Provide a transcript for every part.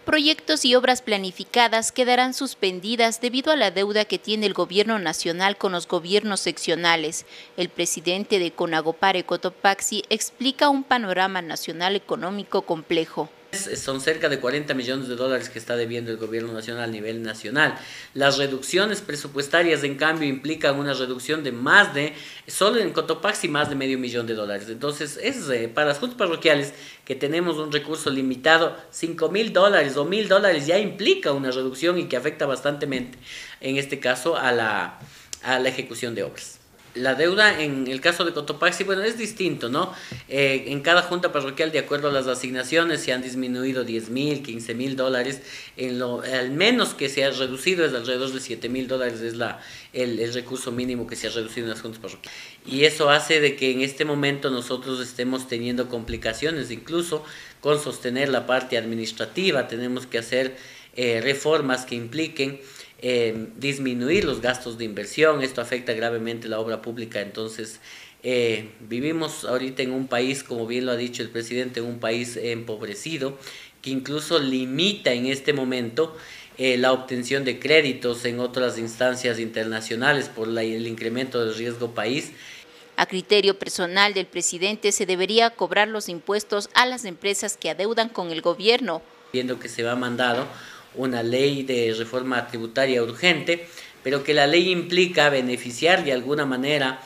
Proyectos y obras planificadas quedarán suspendidas debido a la deuda que tiene el gobierno nacional con los gobiernos seccionales. El presidente de Conagopare, Cotopaxi, explica un panorama nacional económico complejo. Son cerca de 40 millones de dólares que está debiendo el gobierno nacional a nivel nacional. Las reducciones presupuestarias, en cambio, implican una reducción de solo en Cotopaxi, más de medio millón de dólares. Entonces, para las juntas parroquiales, que tenemos un recurso limitado, $5.000 o $1.000 ya implica una reducción y que afecta bastante, en este caso, a la ejecución de obras. La deuda en el caso de Cotopaxi, bueno, es distinto, ¿no? En cada junta parroquial, de acuerdo a las asignaciones, se han disminuido $10.000, $15.000. Al menos que se ha reducido es alrededor de $7.000, es el recurso mínimo que se ha reducido en las juntas parroquiales. Y eso hace de que en este momento nosotros estemos teniendo complicaciones, incluso con sostener la parte administrativa. Tenemos que hacer reformas que impliquen disminuir los gastos de inversión. Esto afecta gravemente la obra pública. Entonces vivimos ahorita en un país, como bien lo ha dicho el presidente, en un país empobrecido, que incluso limita en este momento la obtención de créditos en otras instancias internacionales por el incremento del riesgo país. A criterio personal del presidente, se debería cobrar los impuestos a las empresas que adeudan con el gobierno. Viendo que se va mandado una ley de reforma tributaria urgente, pero que la ley implica beneficiar de alguna manera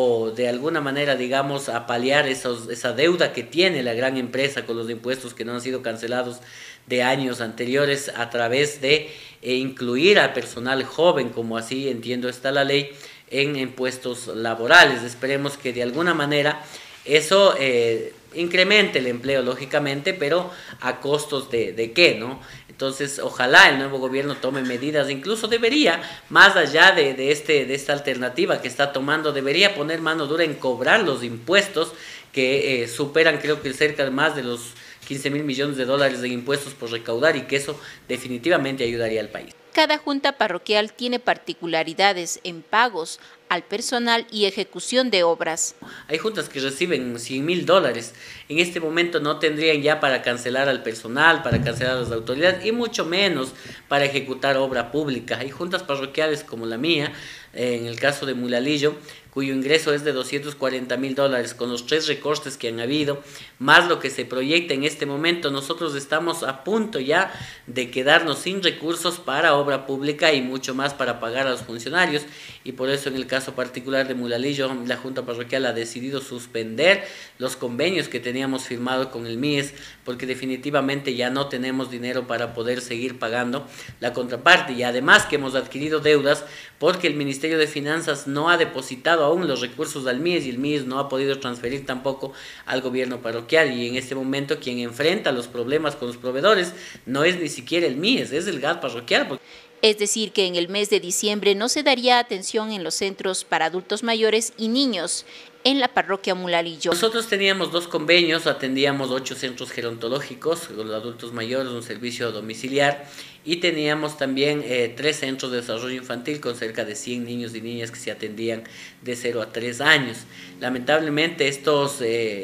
digamos, a paliar esa deuda que tiene la gran empresa con los impuestos que no han sido cancelados de años anteriores, a través de incluir al personal joven, como así entiendo está la ley, en impuestos laborales. Esperemos que de alguna manera eso incremente el empleo, lógicamente, pero a costos de qué, ¿no? Entonces, ojalá el nuevo gobierno tome medidas, incluso debería, más allá de esta alternativa que está tomando, debería poner mano dura en cobrar los impuestos que superan, creo que cerca de más de los 15.000 millones de dólares de impuestos por recaudar, y que eso definitivamente ayudaría al país. Cada junta parroquial tiene particularidades en pagos al personal y ejecución de obras. Hay juntas que reciben $100.000. En este momento no tendrían ya para cancelar al personal, para cancelar a las autoridades, y mucho menos para ejecutar obra pública. Hay juntas parroquiales como la mía, en el caso de Mulalillo, cuyo ingreso es de $240.000, con los 3 recortes que han habido, más lo que se proyecta en este momento. Nosotros estamos a punto ya de quedarnos sin recursos para obra pública y mucho más para pagar a los funcionarios, y por eso en el caso particular de Mulalillo, la Junta Parroquial ha decidido suspender los convenios que teníamos firmados con el MIES, porque definitivamente ya no tenemos dinero para poder seguir pagando la contraparte, y además que hemos adquirido deudas porque el Ministerio de Finanzas no ha depositado aún los recursos al MIES, y el MIES no ha podido transferir tampoco al gobierno parroquial, y en este momento quien enfrenta los problemas con los proveedores no es ni siquiera el MIES, es el GAT parroquial. Es decir, que en el mes de diciembre no se daría atención en los centros para adultos mayores y niños en la parroquia Mulalillo. Nosotros teníamos 2 convenios, atendíamos 8 centros gerontológicos con los adultos mayores, un servicio domiciliar, y teníamos también 3 centros de desarrollo infantil con cerca de 100 niños y niñas que se atendían de 0 a 3 años. Lamentablemente estas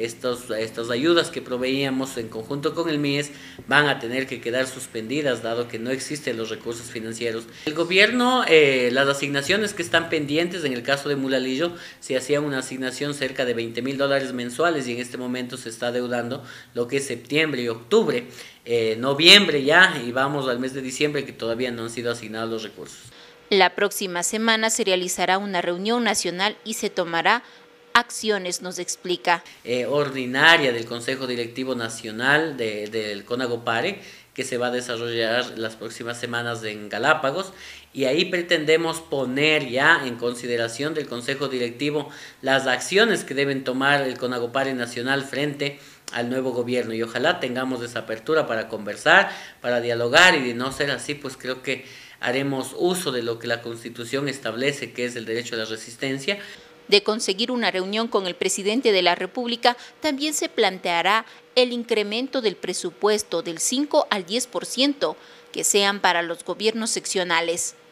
ayudas que proveíamos en conjunto con el MIES van a tener que quedar suspendidas, dado que no existen los recursos financieros. El gobierno, las asignaciones que están pendientes, en el caso de Mulalillo, se hacía una asignación cerca de $20.000 mensuales, y en este momento se está deudando lo que es septiembre y octubre. Noviembre ya, y vamos al mes de diciembre, que todavía no han sido asignados los recursos. La próxima semana se realizará una reunión nacional y se tomará acciones, nos explica. Ordinaria del Consejo Directivo Nacional del Conagopare, que se va a desarrollar las próximas semanas en Galápagos, y ahí pretendemos poner ya en consideración del Consejo Directivo las acciones que deben tomar el Conagopare Nacional frente al nuevo gobierno, y ojalá tengamos esa apertura para conversar, para dialogar, y de no ser así, pues creo que haremos uso de lo que la Constitución establece, que es el derecho a la resistencia. De conseguir una reunión con el presidente de la República, también se planteará el incremento del presupuesto del 5 al 10% que sean para los gobiernos seccionales.